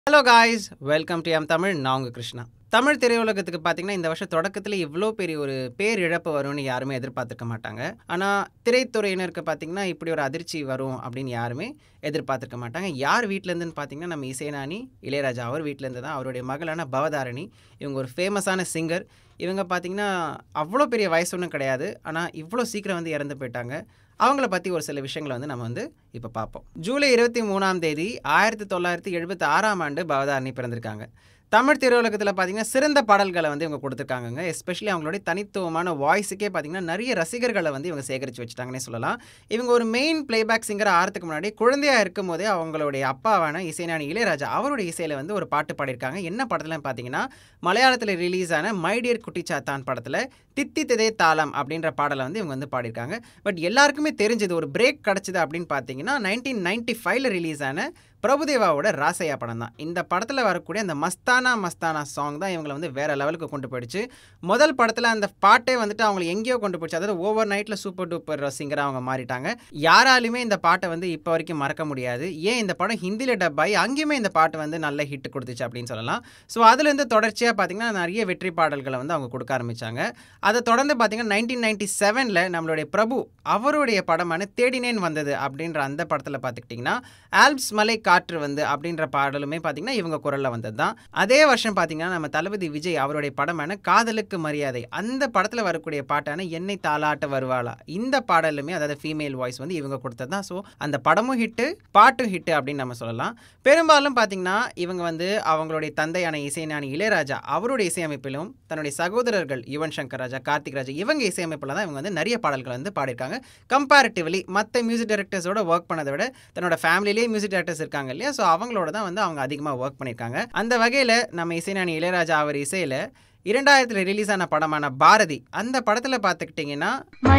Hello guys, welcome to M Tamil. நான் உங்கள் கிருஷ்ணா. தமிழ் திரையுலகத்துக்கு பார்த்தீங்கன்னா இந்த வருஷம் தொடக்கத்தில் இவ்வளோ பெரிய ஒரு பேரிழப்பு வரும்னு யாருமே எதிர்பார்த்துருக்க மாட்டாங்க. ஆனால் திரைத்துறையினருக்கு பார்த்தீங்கன்னா இப்படி ஒரு அதிர்ச்சி வரும் அப்படின்னு யாருமே எதிர்பார்த்துருக்க மாட்டாங்க. யார் வீட்டிலேருந்துன்னு பார்த்தீங்கன்னா நம்ம இசைஞானி இளையராஜா அவர் வீட்டிலேருந்து தான். அவருடைய மகளான பவதாரணி, இவங்க ஒரு ஃபேமஸான சிங்கர். இவங்க பார்த்தீங்கன்னா அவ்வளோ பெரிய வயசு ஒன்றும் கிடையாது, ஆனால் இவ்வளோ சீக்கிரம் வந்து இறந்து போயிட்டாங்க. அவங்கள பற்றி ஒரு சில விஷயங்களை வந்து நம்ம வந்து இப்போ பார்ப்போம். ஜூலை 23 1976 ஆண்டு பவதாரணி பிறந்திருக்காங்க. தமிழ் திரையுலகத்தில் பார்த்தீங்கன்னா சிறந்த பாடல்களை வந்து இவங்க கொடுத்துருக்காங்க. எஸ்பெஷலி அவங்களுடைய தனித்துவமான வாய்ஸுக்கே பார்த்தீங்கன்னா நிறைய ரசிகர்களை வந்து இவங்க சேகரித்து வச்சுட்டாங்கன்னே சொல்லலாம். இவங்க ஒரு மெயின் பிளேபேக் சிங்கர் ஆகிறதுக்கு முன்னாடி குழந்தையாக இருக்கும் போதே அவங்களுடைய அப்பாவான இசைஞானி இளையராஜா அவருடைய இசையில் வந்து ஒரு பாட்டு பாடியிருக்காங்க. என்ன படத்துலன்னு பார்த்தீங்கன்னா மலையாளத்தில் ரிலீஸ் ஆன மை டியர் குட்டி சாத்தான் படத்தில் தித்தி திதே தாளம் அப்படின்ற பாடலை வந்து இவங்க வந்து பாடியிருக்காங்க. பட் எல்லாருக்குமே தெரிஞ்சது ஒரு பிரேக் கிடச்சிது அப்படின்னு பார்த்தீங்கன்னா 1995 ரிலீஸ் ஆன பிரபுதேவாவோட ராசையா படம் தான். இந்த படத்தில் வரக்கூடிய அந்த மஸ்தானா மஸ்தானா சாங் தான் இவங்களை வந்து வேறு லெவலுக்கு கொண்டு போயிடுச்சு. முதல் படத்தில் அந்த பாட்டே வந்துட்டு அவங்களை எங்கேயோ கொண்டு போயிடுச்சு. அதாவது ஓவர் நைட்டில் சூப்பர் டூப்பர் சிங்கராக அவங்க மாறிட்டாங்க. யாராலுமே இந்த பாட்டை வந்து இப்போ வரைக்கும் மறக்க முடியாது. ஏன் இந்த படம் ஹிந்தியில் டப் ஆகி அங்கேயுமே இந்த பாட்டு வந்து நல்ல ஹிட் கொடுத்துச்சு அப்படின்னு சொல்லலாம். ஸோ அதுலேருந்து தொடர்ச்சியாக பார்த்தீங்கன்னா நிறைய வெற்றி பாடல்களை வந்து அவங்க கொடுக்க ஆரம்பித்தாங்க. அதை தொடர்ந்து பார்த்தீங்கன்னா 1997 நம்மளுடைய பிரபு அவருடைய படமான தேடினேன் வந்தது அப்படின்ற அந்த படத்தில் பார்த்துக்கிட்டிங்கன்னா ஆல்ப்ஸ் மலை காற்று வந்து அப்படின்ற பாடலுமே பார்த்தீங்கன்னா இவங்க குரலில் வந்தது தான். அதே வருஷம் பார்த்தீங்கன்னா நம்ம தளபதி விஜய் அவருடைய படமான காதலுக்கு மரியாதை அந்த படத்தில் வரக்கூடிய பாட்டான என்னை தாலாட்ட வருவாளா இந்த பாடலுமே அதாவது ஃபீமேல் வாய்ஸ் வந்து இவங்க கொடுத்தது தான். ஸோ அந்த படமும் ஹிட்டு பாட்டும் ஹிட்டு அப்படின்னு நம்ம சொல்லலாம். பெரும்பாலும் பார்த்தீங்கன்னா இவங்க வந்து அவங்களுடைய தந்தையான இசைஞானி இளையராஜா அவருடைய இசையமைப்பிலும் தன்னுடைய சகோதரர்கள் யுவன் சங்கர் ராஜா, கார்த்திக் ராஜா இவங்க இசையமைப்பில் தான் இவங்க வந்து நிறைய பாடல்கள் வந்து பாடியிருக்காங்க. கம்பேரிட்டிவ்லி மற்ற மியூசிக் டைரக்டர்ஸோட ஒர்க் பண்ணதை விட தன்னோட ஃபேமிலியிலே மியூசிக் டைரக்டர்ஸ் இருக்காங்க இல்லையா, ஸோ அவங்களோட தான் வந்து அவங்க அதிகமாக ஒர்க் பண்ணியிருக்காங்க. அந்த வகையில் நம்ம இசைஞானி இளையராஜா அவர் இசையில் 2000 ரிலீஸ் ஆன படமான பாரதி அந்த படத்தில் பார்த்துக்கிட்டிங்கன்னா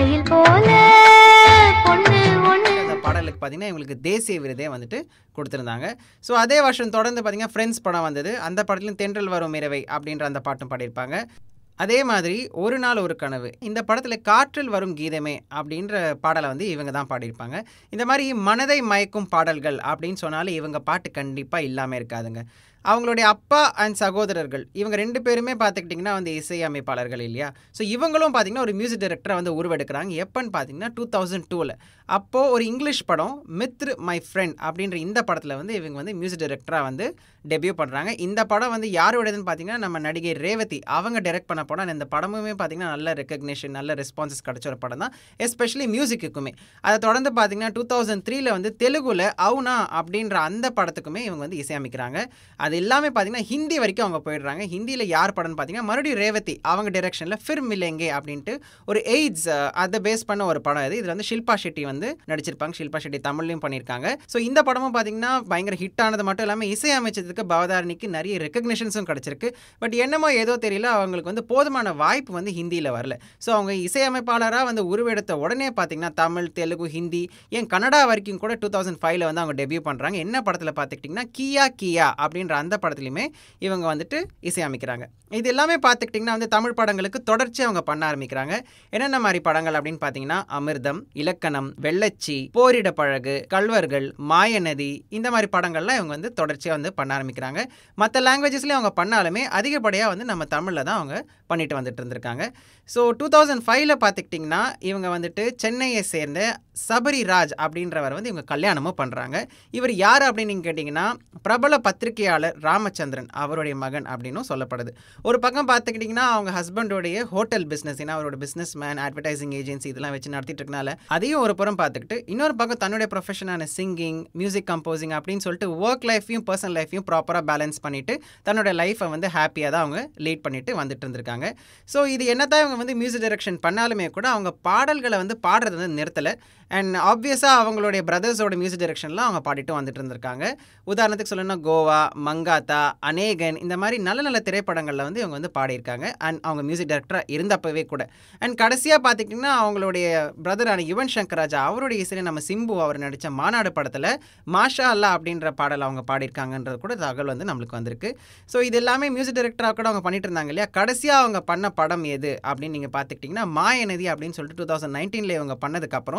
அந்த பாடலுக்கு பார்த்தீங்கன்னா இவங்களுக்கு தேசிய விருதே வந்துட்டு கொடுத்துருந்தாங்க. ஸோ அதே வருஷம் தொடர்ந்து பார்த்தீங்கன்னா ஃப்ரெண்ட்ஸ் படம் வந்தது. அந்த படத்துலையும் தென்றல் வரும் இரவை அப்படின்ற அந்த பாட்டும் பாடியிருப்பாங்க. அதே மாதிரி ஒரு நாள் ஒரு கனவு இந்த படத்தில் காற்றில் வரும் கீதமே அப்படின்ற பாடலை வந்து இவங்க தான் பாடியிருப்பாங்க. இந்த மாதிரி மனதை மயக்கும் பாடல்கள் அப்படின்னு சொன்னாலும் இவங்க பாட்டு கண்டிப்பாக இல்லாமல் இருக்காதுங்க. அவங்களுடைய அப்பா அண்ட் சகோதரர்கள் இவங்க 2 பேருமே பார்த்துக்கிட்டிங்கன்னா வந்து இசையமைப்பாளர்கள் இல்லையா. ஸோ இவங்களும் பார்த்திங்கன்னா ஒரு மியூசிக் டைரக்டரை வந்து உருவெடுக்கிறாங்க. எப்போன்னு பார்த்தீங்கன்னா 2002 அப்போது ஒரு இங்கிலீஷ் படம் மித்ரு மை ஃப்ரெண்ட் அப்படின்ற இந்த படத்தில் வந்து இவங்க வந்து மியூசிக் டைரக்டராக வந்து டெபியூ பண்ணுறாங்க. இந்த படம் வந்து யாரோடதுன்னு பார்த்தீங்கன்னா நம்ம நடிகை ரேவதி அவங்க டைரக்ட் பண்ண படம். இந்த படமுமே பார்த்திங்கன்னா நல்ல ரெக்கக்னேஷன் நல்ல ரெஸ்பான்சஸ் கிடச்ச ஒரு படம் தான், எஸ்பெஷலி மியூசிக்குமே. அதை தொடர்ந்து பார்த்திங்கன்னா 2003 வந்து தெலுங்குல அவுனா அப்படின்ற அந்த படத்துக்குமே இவங்க வந்து இசையமைக்கிறாங்க. அது எல்லாமே பார்த்தீங்கன்னா ஹிந்தி வரைக்கும் அவங்க போயிடுறாங்க. ஹிந்தியில் யார் படம்னு பார்த்தீங்கன்னா மறுபடியும் ரேவதி அவங்க டைரக்ஷனில் ஃபிர் மிலேங்கே அப்படின்ட்டு ஒரு எய்ட்ஸ் அதை பேஸ் பண்ண ஒரு படம் இது. இதில் வந்து ஷில்பா ஷெட்டி வந்து நடிச்சிருப்பாங்க. ஷில்பா ஷெட்டி தமிழ்லையும் பண்ணியிருக்காங்க. ஸோ இந்த படமும் பார்த்தீங்கன்னா பயங்கர ஹிட் ஆனது மட்டும் இல்லாமல் இசையமைச்சதுக்கு பவதாரணிக்கு நிறைய ரெக்கக்னேஷன்ஸும் கிடச்சிருக்கு. பட் என்னமோ ஏதோ தெரியல அவங்களுக்கு வந்து போதுமான வாய்ப்பு வந்து ஹிந்தியில் வரல. ஸோ அவங்க இசையமைப்பாளராக வந்து உருவெடுத்த உடனே பார்த்தீங்கன்னா தமிழ், தெலுங்கு, ஹிந்தி ஏன் கன்னடா வரைக்கும் கூட 2005 வந்து அவங்க டெபியூ பண்ணுறாங்க. என்ன படத்தில் பார்த்துக்கிட்டிங்கன்னா கியா கியா அப்படின்ற அந்த படத்துலையுமே இவங்க வந்துட்டு இசையமைக்கிறாங்க. இது எல்லாமே பார்த்துக்கிட்டிங்கன்னா வந்து தமிழ் படங்களுக்கு தொடர்ச்சி அவங்க பண்ண ஆரம்பிக்கிறாங்க. என்னென்ன மாதிரி படங்கள் அப்படின்னு பார்த்தீங்கன்னா அமிர்தம், இலக்கணம், வெள்ளச்சி, போரிட பழகு, கல்வர்கள், மாயநதி இந்த மாதிரி படங்கள்லாம் இவங்க வந்து தொடர்ச்சியாக வந்து பண்ண ஆரம்பிக்கிறாங்க. மற்ற லாங்குவேஜஸ்லேயும் அவங்க பண்ணாலுமே அதிகப்படியாக வந்து நம்ம தமிழில் தான் அவங்க பண்ணிட்டு வந்துட்டு இருந்திருக்காங்க. ஸோ 2005 பார்த்துக்கிட்டிங்கன்னா இவங்க வந்துட்டு சென்னையை சேர்ந்த சபரி ராஜ் அப்படின்றவர் வந்து இவங்க கல்யாணமும் பண்ணுறாங்க. இவர் யார் அப்படின்னு நீங்கள் கேட்டிங்கன்னா பிரபல பத்திரிகையாளர் ராமச்சந்திரன் அவருடைய மகன் அப்படின்னும் சொல்லப்படுது. ஒரு பக்கம் பார்த்துக்கிட்டிங்கன்னா அவங்க ஹஸ்பண்டோடைய ஹோட்டல் பிஸ்னஸ், ஏன்னா அவரோட பிஸ்னஸ் மேன், அட்வர்டைசிங் ஏஜென்சி இதெல்லாம் வச்சு நடத்திட்டு இருக்கனால அதையும் ஒரு புறம் பார்த்துக்கிட்டு இன்னொரு பக்கம் தன்னுடைய ப்ரொஃபஷனான சிங்கிங், மியூசிக் கம்போசிங் அப்படின்னு சொல்லிட்டு ஒர்க் லைஃப்பையும் பர்சனல் லைஃப்பையும் ப்ராப்பராக பேலன்ஸ் பண்ணிவிட்டு தன்னோட லைஃப்பை வந்து ஹாப்பியாக தான் அவங்க லீட் பண்ணிட்டு வந்துட்டு இருந்திருக்காங்க. ஸோ இது என்னதான் இவங்க வந்து மியூசிக் டைரக்ஷன் பண்ணாலுமே கூட அவங்க பாடல்களை வந்து பாடுறது வந்து நிறுத்தலை. அண்ட் ஆப்வியஸாக அவங்களுடைய பிரதர்ஸோட மியூசிக் டைரக்ஷன்லாம் அவங்க பாடிட்டு வந்துட்டு இருந்திருக்காங்க. உதாரணத்துக்கு சொல்லணும்னா கோவா, மங்காத்தா, அநேகன் இந்த மாதிரி நல்ல நல்ல திரைப்படங்களில் வந்து இவங்க வந்து பாடியிருக்காங்க. அண்ட் அவங்க மியூசிக் டைரக்டராக இருந்தப்பவே கூட. அண்ட் கடைசியாக பார்த்திங்கன்னா அவங்களுடைய பிரதரான யுவன் சங்கர் ராஜா அவருடைய இசையில் நம்ம சிம்பு அவர் நடித்த மாநாடு படத்தில் மாஷா அல்லா அப்படின்ற பாடல் அவங்க பாடியிருக்காங்கன்றது கூட தகவல் வந்து நம்மளுக்கு வந்திருக்கு. ஸோ இது எல்லாமே மியூசிக் டைரக்டராக கூட அவங்க பண்ணிட்டு இருந்தாங்க இல்லையா. கடைசியாக அவங்க பண்ண படம் எது அப்படின்னு நீங்கள் பார்த்துக்கிட்டிங்கன்னா மாயநதி அப்படின்னு சொல்லிட்டு 2019 இவங்க பண்ணதுக்கப்புறம்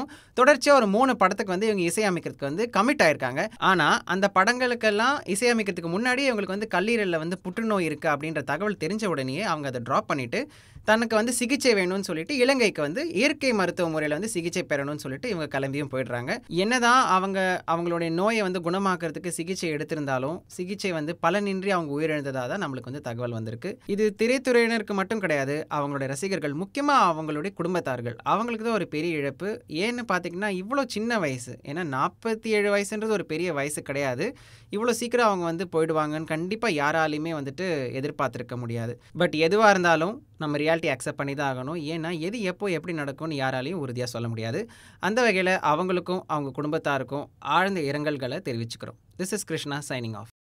தொடர்ச்சியா ஒரு 3 படத்துக்கு வந்து இவங்க இசையமைக்கிறதுக்கு வந்து கமிட் ஆயிருக்காங்க. ஆனா, அந்த படங்களுக்கெல்லாம் இசையமைக்கிறதுக்கு முன்னாடி இவங்களுக்கு வந்து கல்லீரல்ல வந்து புற்றுநோய் இருக்கு அப்படின்ற தகவல் தெரிஞ்ச உடனேயே அவங்க அத ட்ராப் பண்ணிட்டு, தனக்கு வந்து சிகிச்சை வேணும்னு சொல்லிட்டு இலங்கைக்கு வந்து இயற்கை மருத்துவ முறையில வந்து சிகிச்சை பெறணும்னு சொல்லிட்டு இவங்க கிளம்பியும் போயிடுறாங்க. என்னதான் அவங்களுடைய நோய வந்து குணமாக்குறதுக்கு சிகிச்சை எடுத்திருந்தாலும், சிகிச்சை வந்து பலனின்றி அவங்க உயிரிழந்ததா தான் நம்மளுக்கு வந்து தகவல் வந்திருக்கு. இது திரைத்துறையினருக்கு மட்டும் கிடையாது. அவங்களுடைய ரசிகர்கள், முக்கியமா அவங்களுடைய குடும்பத்தார்கள். அவங்களுக்கு தான் ஒரு பெரிய இழப்பு. ஏன்னு பார்த்தீங்கன்னா, இவ்வளோ சின்ன வயசு. ஏன்னா 47 வயசுன்றது ஒரு பெரிய வயசு கிடையாது. இவ்வளோ சீக்கிரம் அவங்க வந்து போயிடுவாங்கன்னு கண்டிப்பா யாராலயுமே வந்துட்டு எதிர்பார்த்திருக்க முடியாது. பட் எதுவா இருந்தாலும் நம்ம ரியாலிட்டி அக்செப்ட் பண்ணி தான் ஆகணும். ஏன்னா, எது எப்போ எப்படி நடக்கும்னு யாராலயும் உறுதியா சொல்ல முடியாது. அந்த வகையில அவங்களுக்கும், அவங்க குடும்பத்தாருக்கும் ஆழ்ந்த இரங்கல்கள தெரிவிச்சுக்கிறோம். This is Krishna signing of.